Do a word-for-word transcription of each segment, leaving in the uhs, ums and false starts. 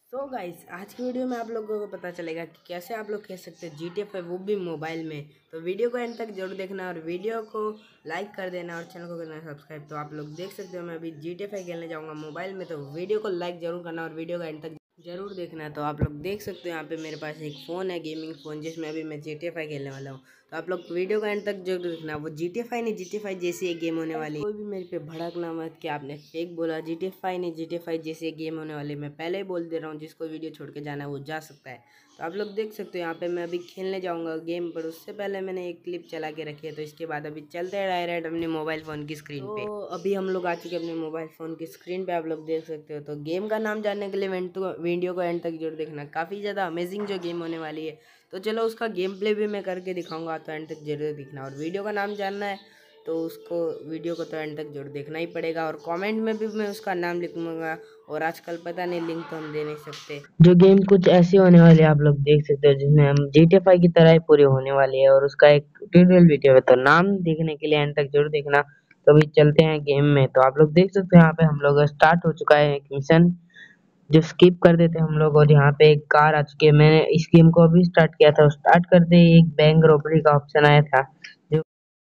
सो so guys, आज की video में आप लोगों को पता चलेगा कि कैसे आप लोग खेल सकते हैं जी टी ए फाइव, वो भी मोबाइल में। तो वीडियो को एंड तक जरूर देखना और वीडियो को लाइक कर देना और चैनल को करना सब्सक्राइब। तो आप लोग देख सकते हो मैं अभी जी टी ए फाइव खेलने जाऊंगा मोबाइल में, तो वीडियो को लाइक जरूर करना और वीडियो को एंड तक जरूर देखना। तो आप लोग देख सकते हो यहाँ पे मेरे पास एक फ़ोन है, गेमिंग फ़ोन, जिसमें अभी मैं जी टी ए फाइव खेलने वाला हूँ। तो आप लोग वीडियो का एंड तक जरूर देखना। वो जी टी ए फाइव नहीं, जी टी ए फाइव जैसी एक गेम होने वाली है। कोई भी मेरे पे भड़कना मत कि आपने फेक बोला। जी टी ए फाइव नहीं, जी टी ए फाइव जैसी एक गेम होने वाली है। मैं पहले ही बोल दे रहा हूँ, जिसको वीडियो छोड़ के जाना है वो जा सकता है। तो आप लोग देख सकते हो यहाँ पे मैं अभी खेलने जाऊँगा गेम, पर उससे पहले मैंने एक क्लिप चला के रखी है। तो इसके बाद अभी चलते हैं डायरेक्ट अपने मोबाइल फ़ोन की स्क्रीन पे। तो अभी हम लोग आ चुके हैं अपने मोबाइल फ़ोन की स्क्रीन पे, आप लोग देख सकते हो। तो गेम का नाम जानने के लिए वीडियो को एंड तक जरूर देखना, काफ़ी ज़्यादा अमेजिंग जो गेम होने वाली है। तो चलो उसका गेम प्ले भी मैं करके दिखाऊंगा, तो एंड तक जरूर दिखना। और वीडियो का नाम जानना है तो उसको वीडियो को तो एंड तक जरूर देखना ही पड़ेगा। और कमेंट में भी मैं उसका नाम लिखूंगा, और आजकल पता नहीं लिंक तो हम दे नहीं सकते। जो गेम कुछ ऐसी होने वाली है आप लोग देख सकते हो, जिसमें हम जी टी ए फाइव की तरह ही पूरी होने वाली है, और उसका एक ट्यूटोरियल वीडियो है। तो नाम देखने के लिए एंड तक जरूर देखना। तो अभी चलते हैं गेम में। तो आप लोग देख सकते हो यहाँ पे हम लोग स्टार्ट हो चुका है एक मिशन, जो स्किप कर देते हम लोग। और यहाँ पे एक कार आ चुकी है। मैंने इस गेम को अभी स्टार्ट किया था, स्टार्ट करते ही एक बैंक रॉबरी का ऑप्शन आया था। जो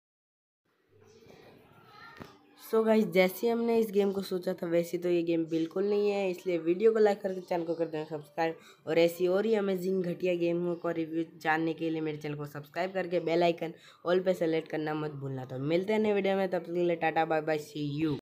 सो गाइस, जैसे हमने इस गेम को सोचा था वैसे तो ये गेम बिल्कुल नहीं है, इसलिए वीडियो को लाइक करके चैनल को कर देना सब्सक्राइब। और ऐसी और ही अमेजिंग घटिया गेमों का रिव्यू जानने के लिए मेरे चैनल को सब्सक्राइब करके बेल आइकन ऑल पे सेलेक्ट करना मत भूलना। तो मिलते हैं नए वीडियो में, तब तक के लिए tata bye bye, see you.